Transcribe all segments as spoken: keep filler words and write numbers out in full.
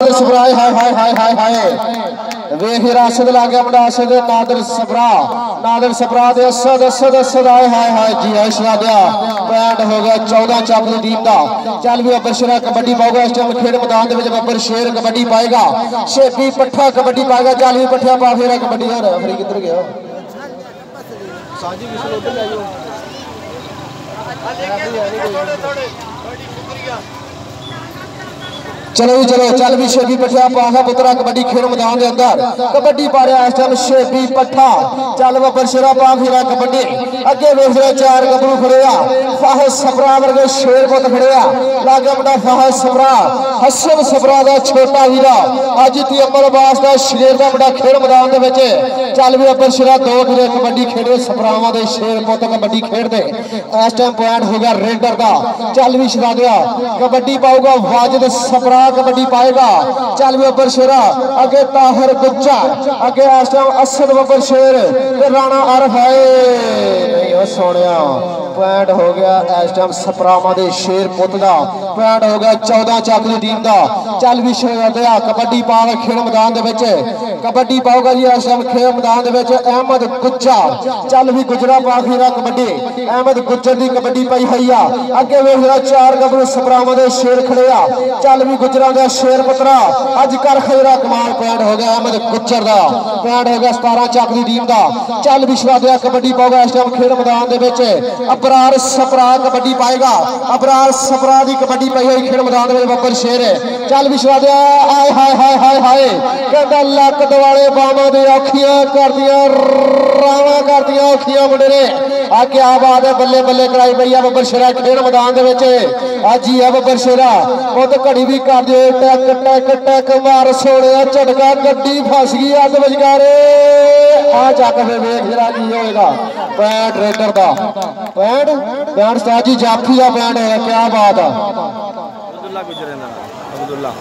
हाय हाय हाय हाय हाय हाय वेख राशिद ला गया मुंडा असद नादर सबरा नादर सबरा दे असद असद असद हाय हाय हाय जी ऐशा दिया पॉइंट हो गया चौदह चक दी टीम दा। चल भी अब्बर शेर कबड्डी पाऊगा इस टाइम खेड मैदान दे विच अब्बर शेर कबड्डी पाएगा शेपी पट्ठा कबड्डी पाएगा। चल भी पट्ठा पा फेरा कबड्डी हो रहा फिर किधर गया साजी विसल उधर ले जाओ चलो जी चलो चल भी शेबी पट्ठा पासा पुत्रा कबड्डी खेल मैदान के अंदर कबड्डी पा रहा इस टाइम शेबी पट्ठा। चल बब्बर शेरा पा फिरा कबड्डी अगे वेख रहे चार गबरू खड़े आ फाह सपरा वर्गे शेर पुत खड़े आ लागे मुंडा फाह सपरा हसन सपरा दा छोटा हीरा अज ती अमल बास दा शेर दा मुंडा खेल मैदान दे विच। चल भी अब्बर शेरा दो फिरे कबड्डी खेडे सपरावां दे शेर पुत कबड्डी खेडदे इस टाइम पॉइंट हो गया रेडर दा। चल भी शरा दिया कबड्डी पाऊगा वाजिद सपरा कबड्डी पाएगा। चल भी अब्बर शेरा अगे ताहिर गुच्चा अगे इस टाइम असद बब्बर शेर ते राणा आरफ है नहीं सोनिया पॉइंट हो गया इस टाइम सपरावां दे शेर पुत दा पॉइंट हो गया चौदह चक दी टीम दा। चल भी शेर दिया कबड्डी पा के खेल मैदान दे विच कबड्डी पाऊगा जी इस टाइम खेल मैदान दे विच अहमद गुच्चा। चल भी गुजरा पा खीरा कबड्डी अहमद गुज्जर दी कबड्डी पाई हुई आ अगे वेख रहा चार गबरू सपरावां दे शेर खड़े आ। चल भी गुजरा दा शेर पुत्रा अज कर खैरा कमाल पॉइंट हो गया अहमद गुज्जर दा पॉइंट हो गया सतारह चक दी टीम दा। चल भी शरा दिया कबड्डी पाऊगा इस टाइम खेल मैदान दे विच अबरार सपरा कबड्डी पाएगा अबरार सपरा दी कबड्डी पाई हुई खेल मैदान दे विच बब्बर शेर है। चल भी शरा दिया आय हाय हाय हाय हाय कहंदा लक दवाले बावां दे औखियां कर दियां रावां कर दियां औखियां मुंडे ने आ क्या बात है बल्ले बल्ले कराई पई है बब्बर शेरा खेल मैदान दे विच अज ही है बब्बर शेरा खुद घड़ी भी कर दिओ टैक टैक टैक मार सोने झटका गड्डी फस गई अद विचकारे आ चक फिर वेख जरा की होएगा पैंट रेडर दा पैंट पैंट उस्ताद जी जाफी दा पैंट है क्या बात है अब्दुल्ला गुजरे ना अब्दुल्ला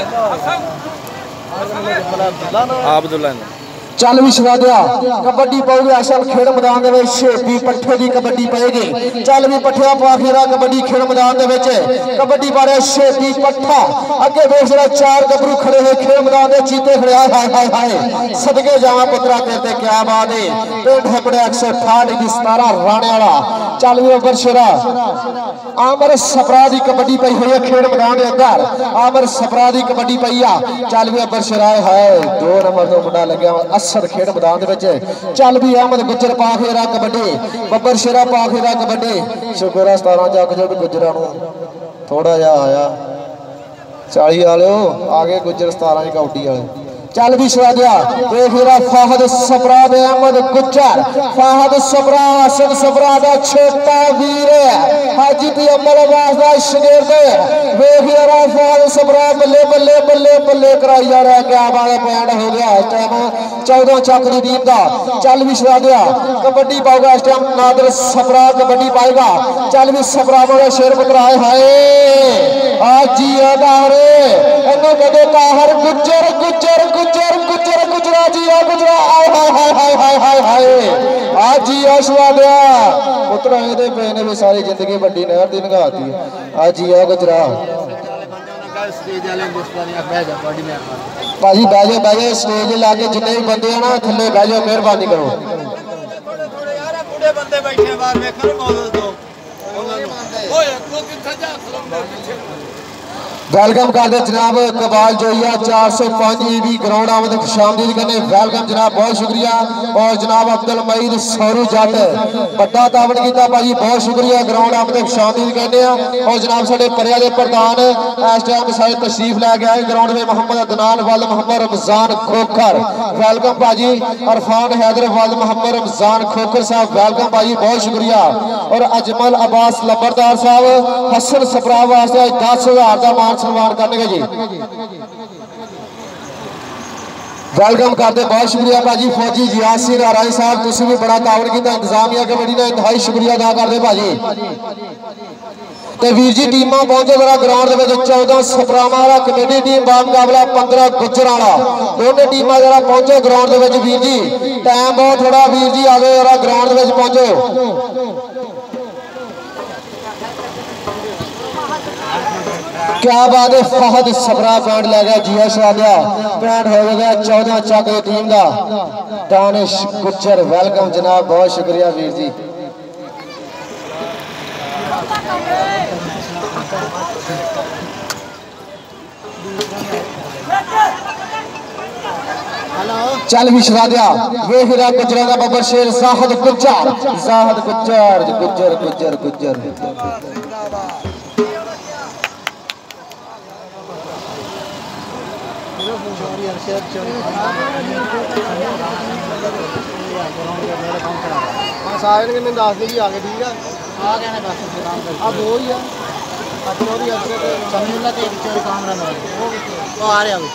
अब्दुल्ला चल भी शरा दिया कबड्डी पाऊगी असल खेल मैदान दे विच शेपी पट्ठे की कबड्डी पाएगी। चल भी पट्ठिया पा फेरा कबड्डी खेल मैदान दे विच कबड्डी पा रहा शेपी पट्ठा अगे वेख रहा चार गबरू खड़े हुए खेल मैदान दे चीते खड़े हाय हाय हाय सदके जावा पुत्रा तेरे क्या बात है पेट हकड़े एक सौ अठाठ की सतारह राणे वाला। चल भी अब्बर शेरा आमर सपरा की कबड्डी पाई हुई है खेल मैदान के अंदर आमर सपरा की कबड्डी पाई आ। चल भी अब्बर शेरा है दो नंबर तो मुंडा लग्या असर खेड मैदान दे विच। चल भी अहमद गुज्जर पा फेरा कबड्डी बब्बर शेरा पा फेरा कबड्डी शुक्र है सतारह जग जो भी गुजरा थोड़ा जा आया चाली वाले आगे गुजर सतारह कबड्डी वाले। चल भी शरा दिया फिरा फाहद सपरा दे अहमद गुज्जर फाहद सपरा असद सपरा दा छोटा वीर हाजी दी अमल वास्ता शगीर्द वेख यार फाहद सपरा बल्ले बल्ले बल्ले बल्ले कराई जा रहा है क्या बात पॉइंट हो गया इस टाइम चौदह चक दी टीम दा। चल भी शरा दिया कबड्डी पाऊगा इस टाइम नादर सपरा कबड्डी पाएगा। चल भी सपरा वाला शेर पुत्र आए हाय आज जी अदारे इन्हों कदे ताहर गुज्जर गुज्जर गुज्जर गुज्जर गुजरा जी आ गुजरा आय हाय हाय हाय हाय हाय हाय आज जी आशवा दिया पुत्र ਇਹਦੇ ਪਏ ਨੇ ਵੀ ਸਾਰੀ ਜ਼ਿੰਦਗੀ ਵੱਡੀ ਨਹਿਰ ਦੀ ਨਗਾਤੀ ਅੱਜ ਜੀ ਆ ਗੁਜਰਾ ਸਟੇਜ ਵਾਲੇ ਦੋਸਤਾਂ ਬਹਿ ਜਾ ਤੁਹਾਡੀ ਮਿਹਰਬਾਨੀ ਭਾਜੀ ਬਹਿ ਜਾ ਬਹਿ ਜਾ ਸਟੇਜ ਲਾ ਕੇ ਜਿੰਨੇ ਵੀ ਬੰਦੇ ਆ ਨਾ ਥੱਲੇ ਬਹਿ ਜਾ ਮਿਹਰਬਾਨੀ ਕਰੋ ਯਾਰ ਬੁੱਢੇ ਬੰਦੇ ਬੈਠੇ ਬਾਹਰ ਵੇਖਣ ਮੌਜੂਦ ਤੋਂ ਉਹਨਾਂ ਨੂੰ ਓਏ ਤੂੰ ਕਿੱਥੇ ਜਾ वेलकम कर दे जनाब कबाल जोइया चार सौ पांच ईवी ग्राउंड आमद खुशामदीद करने वेलकम जनाब बहुत शुक्रिया। और जनाब अब्दुल मईद सौरू जट बड़ा तावन किया भाजी बहुत शुक्रिया ग्राउंड आमद खुशामदीद करने। और जनाब साडे परिया दे प्रधान इस टाइम सारे तशरीफ लै गया ग्राउंड में मोहम्मद अदनान वाल मोहम्मद रमजान खोखर वेलकम भाजी अरफान हैदर वाल मोहम्मद रमजान खोखर साहब वेलकम भाजी बहुत शुक्रिया। और अजमल अब्बास लंबरदार साहब हसन सपरा वास्ते दस हजार का मान सम्मान करने जी वेलकम करते बहुत शुक्रिया भाजी। फौजी जियासिर राय साहब तुसी भी बड़ा तावन किया इंतजामिया कमेटी का इंतहाई शुक्रिया अदा करते भाजी। तो वीर जी टीमां पहुंचे जरा ग्राउंड के चौदह सपरावां वाला कमेटी टीम बामुकाबला पंद्रह गुजर वाला दोनों टीमां जरा पहुंचो ग्राउंड के वीर जी टाइम बहुत थोड़ा वीर जी आ गए जरा ग्राउंड के पहुंचो क्या बात है, फहद सबरा पॉइंट ले गया जी स्वादिया, पॉइंट हो गया चौदह चक टीम का। दानिश गुज्जर वेलकम जनाब, बहुत शुक्रिया वीर जी। चल भी छड़ा दिया वे फिर गुजरा का बबर शेर जाहद गुज्जर, जाहद गुज्जर गुज्जर गुज्जर गुज्जर सारे ने दस दी आ गए, ठीक है आ गए ने बस आ दो ही है अजरोरी अजरो समीउल्लाह ते चोरी कामरान वो आ रहे अभी।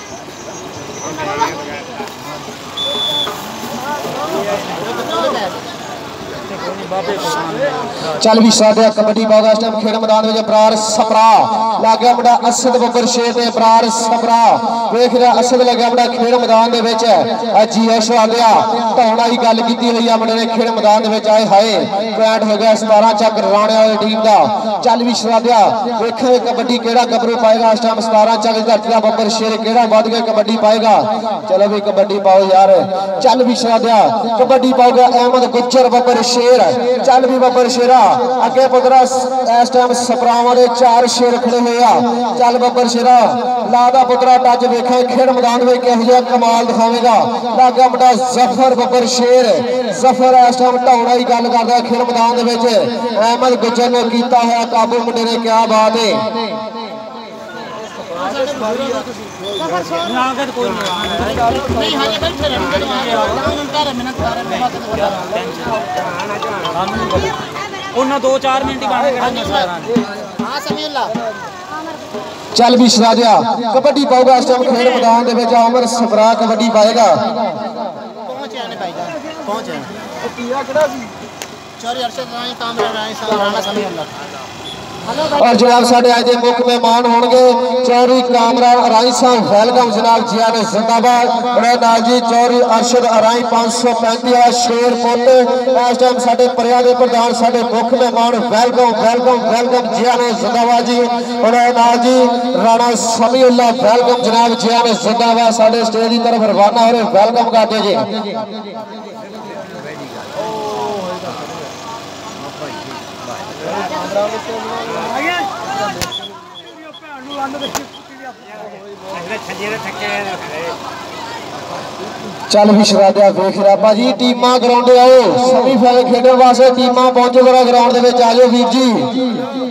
चल भी साढ़े कबड्डी बागा इस टाइम खेल मैदान में बरार सपरा लग गया मुंडा असद बब्बर शेर ते बरार सपरा वेख रहा असद लग गया मुंडा खेल मैदान दे विच जी एस आ गया ढाउण वाली गल कीती हुई है मुंडे ने खेल मैदान दे विच आए हाय पॉइंट हो गया सतारह चक राणे वाली टीम दा। चल भी शराबिया वेखे कबड्डी केड़ा गबरू पाएगा इस टाइम सतारह चक धरती दा बब्बर शेर केड़ा वध के कबड्डी पाएगा। चलो भी कबड्डी पाओ यार, चल भी शराबिया कबड्डी पाओगा अहमद गुज्जर बब्बर शेर। चल भी बब्बर शेरा अगे पुत्रा इस टाइम सपरावां दे चार शेर खड़े हुए आ। चल बब्बर शेरा लादा पुत्रा टच वेखे खेड मैदान में किहो जिहा कमाल दिखावेगा। लागा मुंडा जफर बब्बर शेर, जफर इस टाइम ढाउण वाली गल करदा खेड मैदान दे विच अहमद गुज्जर ने कीता होया काबू मुंडे ने, क्या बात है। दो चार मिनट चल भी छड़ा दिया कबड्डी पाऊगा इस टाइम खेल मैदान दे विच उमर सबरा कबड्डी पाएगा। और जनाब साढ़े अज के मुख्य मेहमान होंगे चौधरी कामरान अराई साहब, वेलकम जनाब जी आने जिंदाबाद। बड़े नाल जी चौधरी अरशद अराई पांच सौ पैंती वाला शेर पुत इस टाइम साढ़े परिया के प्रधान साढ़े मुख्य मेहमान, वेलकम वेलकम वेलकम जी आने जिंदाबाद जी। बड़े नाल जी राणा समीउल्लाह, वेलकम जनाब जी आने जिंदाबाद। साढ़े स्टेज की तरफ रवाना हो रहे, वेलकम करते जी। चल भी शराबिया वेख रहा भाजी टीमां ग्राउंड आओ, सेमीफाइनल खेडने वास्ते टीमां पहुंचो जरा ग्राउंड दे विच आ जाओ वीर जी।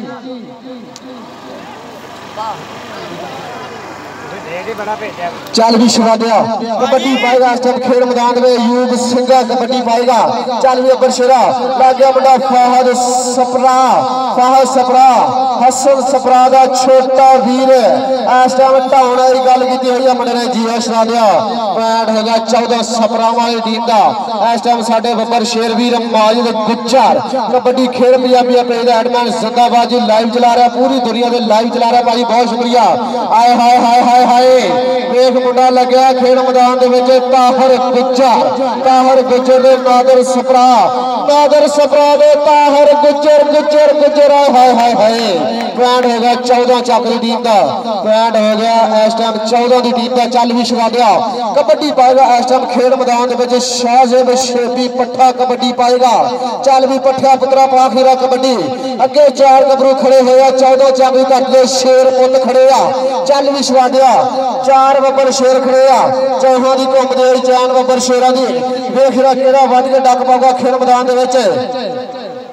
चल भी शराबिया कबड्डी पाएगा इस टाइम खेल मैदान में यूब सिंघा कबड्डी पाएगा। चल भी अबर शेरा लग गया मुंडा फहद सपरा, फहद सपरा हसन सपरा दा छोटा वीर इस टाइम ढाउण वाली गल कीती हुई है मुंडे ने जी शराबिया। पॉइंट हो गया चौदह सपरावां वाली टीम का। इस टाइम साडे बब्बर शेर वीर माजिद गुज्जर कबड्डी खेल पंजाबी पेज दा एडमैन जिंदाबाद जी लाइव चला रहा, पूरी दुनिया दे लाइव चला रहा भाई, बहुत शुक्रिया। आए हाय हाय हाय हाय वेख मुंडा लग्या खेल मैदान दे विच ताहर गुज्जर, ताहर गुज्जर दे नादर सपरा, नादर सपरा दे ताहर गुज्जर गुज्जर गुज्जर हाय हाय हाय। पॉइंट हो गया चौदह चक की टीम का, पॉइंट हो गया इस टाइम चौदह की टीम का। चल भी छड़ा दिया कबड्डी पाएगा इस टाइम खेल मैदान दे विच शाहजेब शेबी पट्ठा कबड्डी पाएगा। चल भी पट्ठा पुत्रा पा खीरा कबड्डी अगे चार गबरू खड़े होया, चौदह चाबी तक दे शेर पुत खड़े आ। चल भी छड़ा दिया चार बब्बर शेर खड़े आ, चौहां दी घुम दे चैन बब्बर शेरां दी वेख रहा केड़ा वध के डक पाऊगा खेल मैदान दे विच।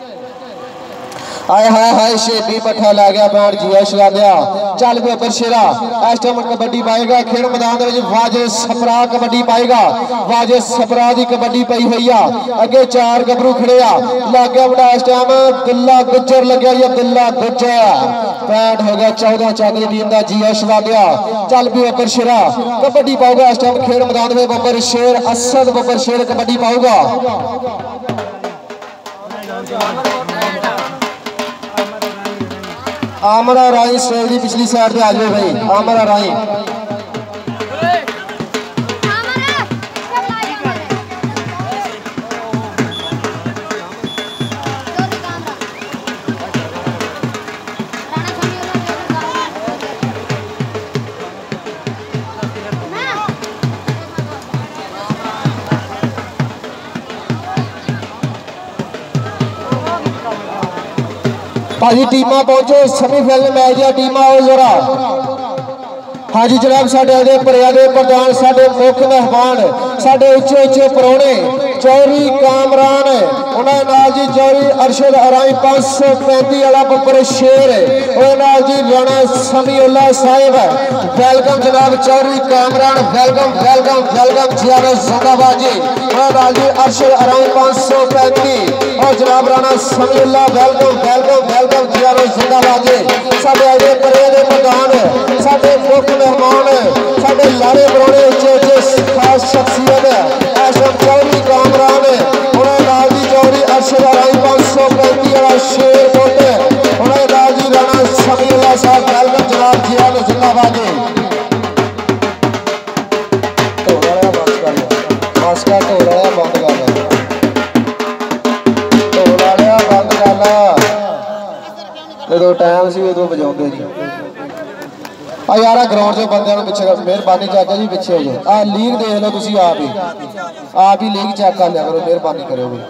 आए हाय हाय शेबी पट्ठा लै गया बैठ जी छड़ा दिया। चल भी अबर शेरा इस टाइम कबड्डी पाएगा खेल मैदान दे विच वाजिद सपरा कबड्डी पाएगा। वाजिद सपरा दी कबड्डी पई हुई आ, अगे चार गबरू खड़े आ। लग गया बड़ा इस टाइम दिल्ला गुज्जर लग्या या दिल्ला गुज्जर। पॉइंट हो गया चौदह चक की टीम का जी छड़ा दिया। चल भी अबर शेरा कबड्डी पाऊगा इस टाइम खेल मैदान में बब्बर शेर असद बब्बर शेर कबड्डी पाऊगा। आमरा राई स्टेज की पिछली साइड पे आ जाओ भाई, आमरा राई भाजी टीमां पहुंचो सेमीफाइनल मैच दी टीमां आओ जरा। हाँ जी जनाब साडे अदे परिया दे प्रधान साडे मुख्य मेहमान साडे उच्चे उच्चे परौने चौरी कामरान उन्होंने नाल जी चौरी अरशद अराई पांच सौ पैंती वाला बब्बर शेर नाल जी राणा समीउल्लाह साहिब वेलकम जनाब Chaudhry Kamran welcome welcome welcome जियारो जिंदाबाद जी नाल जी अरशद अराई पांच सौ पैंती और जनाब Rana Samiullah welcome welcome welcome जियारो जिंदाबाद जी साडे अदे परिया दे प्रधान साडे मुख्य मेहमान साडे लारे बरौने उच्चे उच्चे खास शख्सियत एसएम चौरी कामरान उन्होंने नाल जी चौरी अरशद अराई पांच सौ पैंती वाला शेर पुट उन्होंने नाल जी राणा समीउल्लाह साहब वेलकम जनाब जियारो जिंदाबाद जी ढोल वाला बंद कर लो बस कर ढोल वाला बंद कर लो ढोल वाला बंद कर लो जो टाइम सी उदों बजाते जी आ यार ग्राउंड से बंद पिछे मेहरबानी चाचा जी पिछे हो जाए आ लीग देख लो तुम आप ही आप ही लीग चेक कर लिया करो मेहरबानी करो भी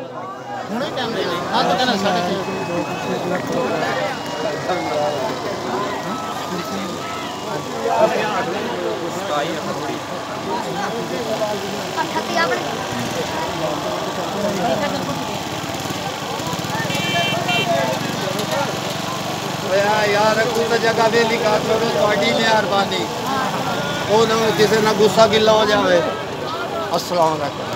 यार कुछ जगह वेली का छोड़ो थोड़ी मेहरबानी वो ना किसी ना गुस्सा गिला हो जाए। अस्सलाम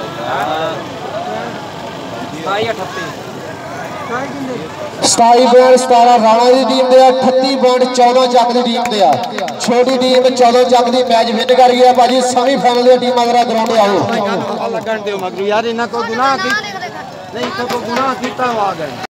सताई पॉइंट सतारा राणा की टीम दे अठत्ती पॉइंट चौदह चक की टीम दे छोटी टीम चौदह चक की मैच विन कर गया भाजी सेमीफाइनल की टीम अगर ग्राउंड आओ लगन दो मगर यार इन्हें को गुनाह की नहीं तो गुनाह किया आ गए।